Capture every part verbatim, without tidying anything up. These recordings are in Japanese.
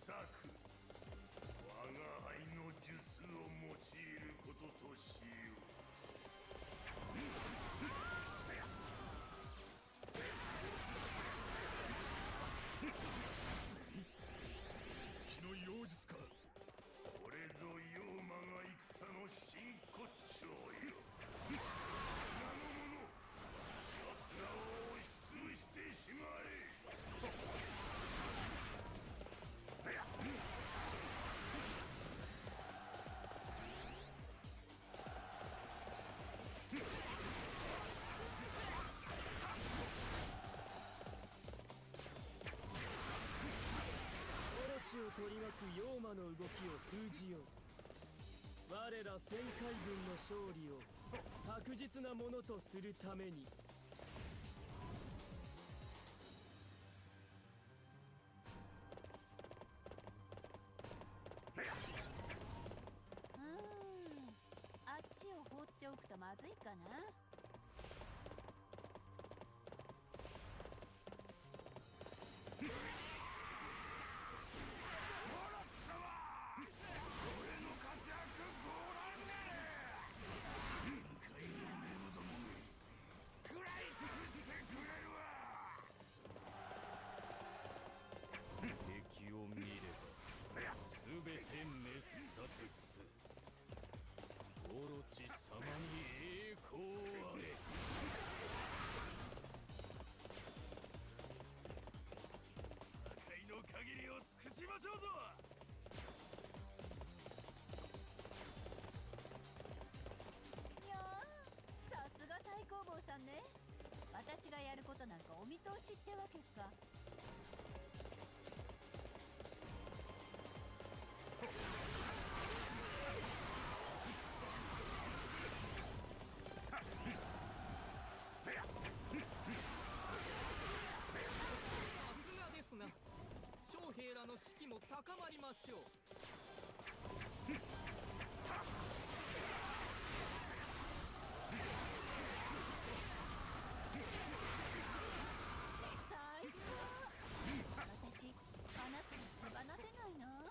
策、我が輩の術を用いることとしよう。 敵の妖術か。 これぞ妖魔が戦の真骨頂よ。名の者、奴らを押しつぶしてしまえ。 オロチを取り巻く妖魔の動きを封じよう。我ら旋回軍の勝利を確実なものとするために。 うーん、あっちを放っておくとまずいかな。 敵を見れば全て滅殺す。オロチ様に栄光あれ。 破壊の限りを尽くしましょうぞ。 いやー、さすが太公望さんね。私がやることなんかお見通しってわけか。 さすがですな。将兵らの士気も高まりましょう。 最高。私あなたに手放せないな。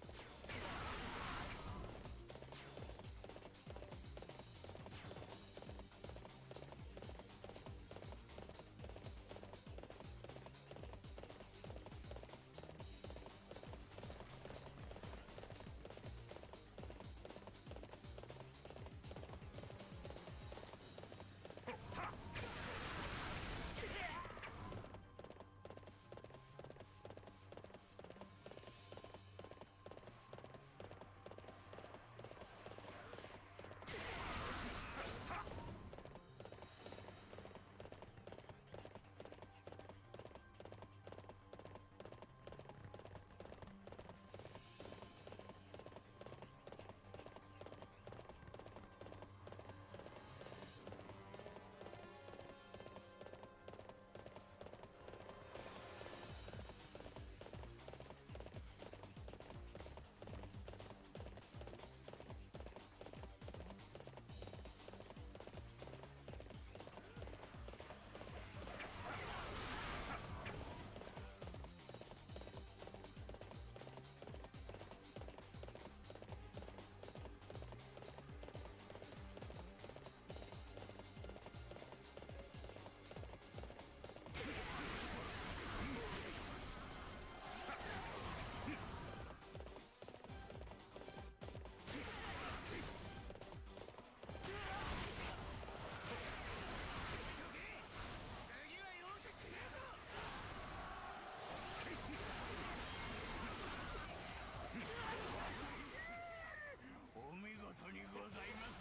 お見事にございます。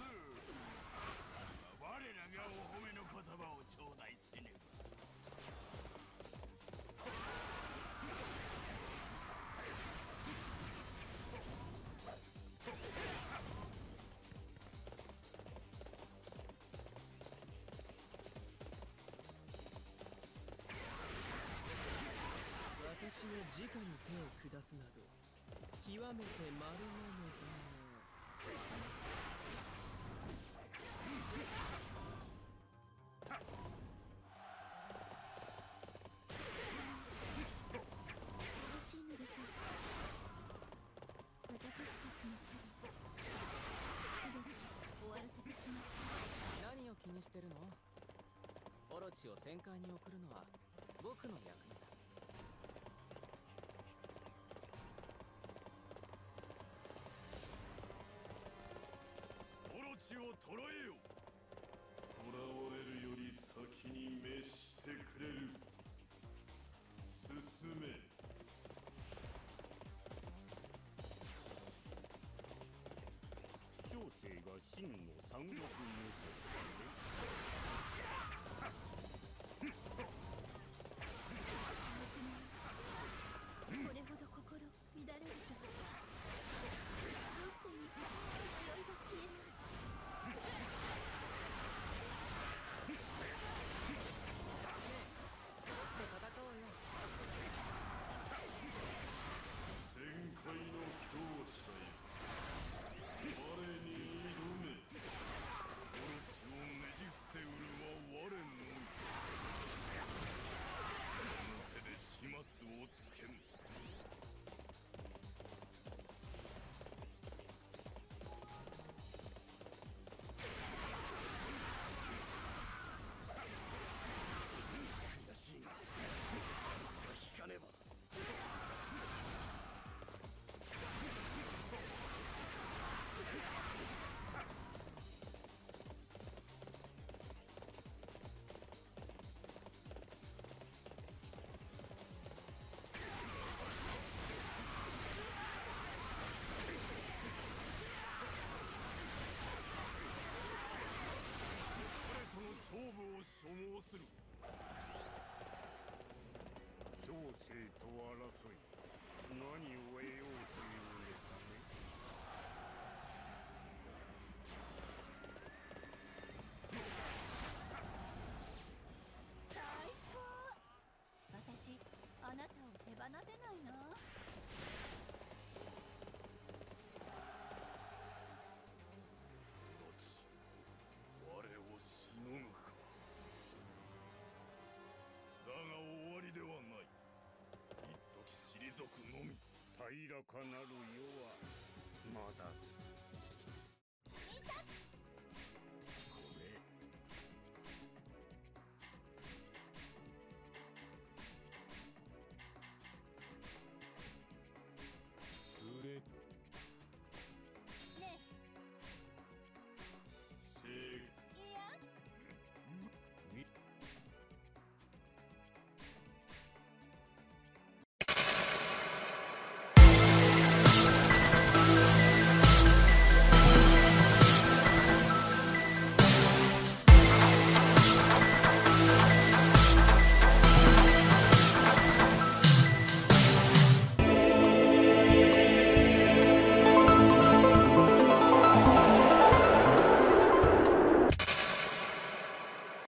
我らがお褒めの言葉を頂戴せねば。 私が直に手を下すなど極めて稀なのだが。 よろしいのでしょうか。 ロチを旋回に送るのは僕の役目だ。 オロチを捕らえよ。囚われるより先に滅してくれる。進め。 小生が真の三国無双。 これほど心乱れるとどうしても迷いが消えない。 戦おうよ。 旋回の強者よ。我に挑め。オロチをねじ伏せうるは我のみ。この手で始末をつけん。悔しいが引かねば。勝負を所望する。 小生と争い、何を得ようというのかね。 最高。私あなたを手放せないな。 オロチ、我をしのぐか。だが終わりではない。一時退くのみ。 平らかなる世はまだ。 いたっ